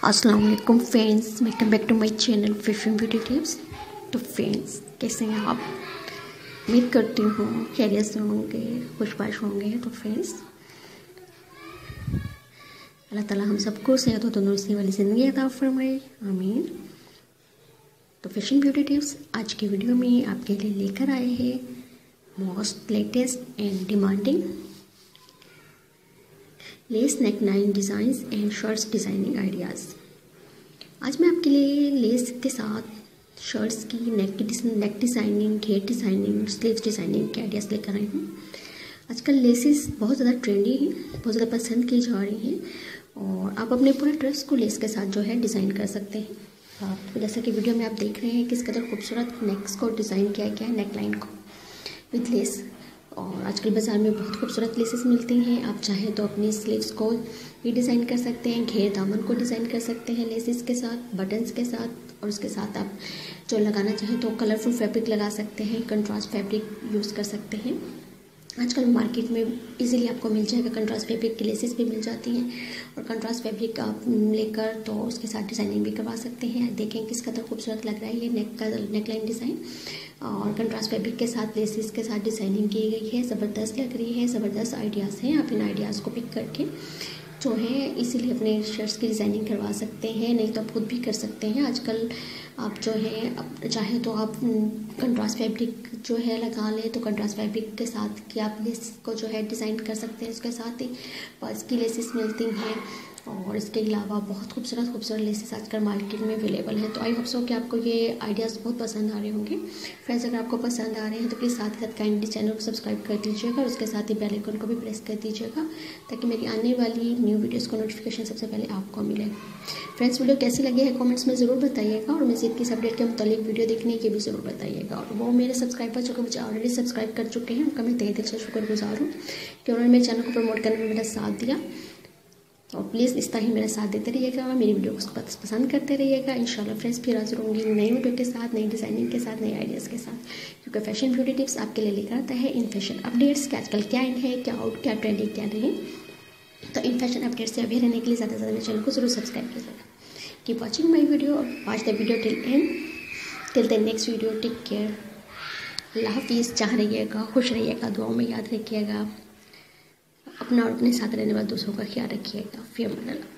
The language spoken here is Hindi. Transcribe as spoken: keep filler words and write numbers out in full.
अस्सलाम वालेकुम friends, welcome back to my channel fashion beauty tips. तो फ्रेंड्स, कैसे हैं आप? उम्मीद करती हूँ खैरियत से होंगे, खुशबाश होंगे। तो फ्रेंड्स, अल्लाह ताला हम सबको सेहत और तंदुरुस्ती वाली ज़िंदगी अता फरमाए, आमीन। तो फैशन ब्यूटी टिप्स आज की वीडियो में आपके लिए लेकर आए हैं most latest and demanding lace neck line designs and shirts designing ideas. आज मैं आपके लिए लेस के साथ शर्ट्स की नेक की नेक डिज़ाइनिंग, घेर डिज़ाइनिंग, स्लीव्स डिज़ाइनिंग के आइडियाज़ लेकर आई हूँ। आजकल लेसेस बहुत ज़्यादा ट्रेंडी हैं, बहुत ज़्यादा पसंद की जा रही हैं और आप अपने पूरे ड्रेस को लेस के साथ जो है डिज़ाइन कर सकते हैं। आप जैसा कि वीडियो में आप देख रहे हैं किस कदर खूबसूरत नेक्स को डिज़ाइन किया गया है, नेक लाइन को विद लेस। और आजकल बाज़ार में बहुत खूबसूरत लेसेस मिलती हैं। आप चाहें तो अपनी स्लीव्स को भी डिज़ाइन कर सकते हैं, घेर दामन को डिज़ाइन कर सकते हैं लेसेस के साथ, बटन्स के साथ, और उसके साथ आप जो लगाना चाहें तो कलरफुल फैब्रिक लगा सकते हैं, कंट्रास्ट फैब्रिक यूज़ कर सकते हैं। आजकल मार्केट में इजीली आपको मिल जाएगा, कंट्रास्ट फैब्रिक की लेसेस भी मिल जाती हैं और कंट्रास्ट फैब्रिक आप लेकर तो उसके साथ डिज़ाइनिंग भी करवा सकते हैं। देखें किस कदर खूबसूरत लग रहा है ये नेक का नेक लाइन डिज़ाइन, और कंट्रास्ट फैब्रिक के साथ लेसेस के साथ डिज़ाइनिंग की गई है। ज़बरदस्त लग रही है, ज़बरदस्त आइडियाज़ हैं। आप इन आइडियाज़ को पिक करके जो है इसीलिए अपने शर्ट्स की डिज़ाइनिंग करवा सकते हैं, नहीं तो आप खुद भी कर सकते हैं। आजकल आप जो है चाहे तो आप कंट्रास्ट फैब्रिक जो है लगा लें, तो कंट्रास्ट फैब्रिक के साथ कि आप लेस को जो है डिज़ाइन कर सकते हैं। उसके साथ ही पर्स की लेसेस मिलती हैं और इसके अलावा बहुत खूबसूरत खूबसूरत लेसेस आजकल मार्केट में अवेलेबल है। तो आई होप सो कि आपको ये आइडियाज़ बहुत पसंद आ रहे होंगे। फ्रेंड्स, अगर आपको पसंद आ रहे हैं तो प्लीज़ साथ ही साथ काइंडली चैनल को सब्सक्राइब कर दीजिएगा और उसके साथ ही बेल आइकन को भी प्रेस कर दीजिएगा ताकि मेरी आने वाली न्यू वीडियोज़ को नोटिफिकेशन सबसे पहले आपको मिले। फ्रेंड्स, वीडियो कैसी लगी है कमेंट्स में ज़रूर बताइएगा और मज़ीद किस अपडेट के मुतालिक वीडियो देखने की भी ज़रूर बताइएगा। और वो मेरे सब्सक्राइबर जो कि मुझे ऑलरेडी सब्सक्राइब कर चुके हैं उनका मैं तहे दिल से शुक्रगुजार हूँ कि उन्होंने मेरे चैनल को प्रमोट करने में मेरा साथ दिया। और प्लीज़ इस तरह ही मेरा साथ देते रहिएगा, मेरी वीडियो को पसंद करते रहिएगा। इंशाल्लाह फ्रेंड्स, फिर हाजिर होंगी नई वीडियो के साथ, नई डिज़ाइनिंग के साथ, नए आइडियाज़ के साथ, क्योंकि फैशन ब्यूटी टिप्स आपके लिए लेकर आता है इन फैशन अपडेट्स कि आजकल क्या इन है, क्या आउट, क्या ट्रेंडिंग, क्या नहीं। तो इन फैशन अपडेट्स से अवेयर रहने के लिए ज़्यादा से ज़्यादा मेरे चैनल को जरूर सब्सक्राइब कीजिएगा। कीप वॉचिंग माई वीडियो और watch the video till end. Till the next video, take care, अल्लाह हाफिज़। चाह रहिएगा, खुश रहिएगा, दुआओं में याद रखिएगा, अपना और अपने साथ रहने वाले दूसरों का ख्याल रखिएगा। फिर अमान अल्लाह।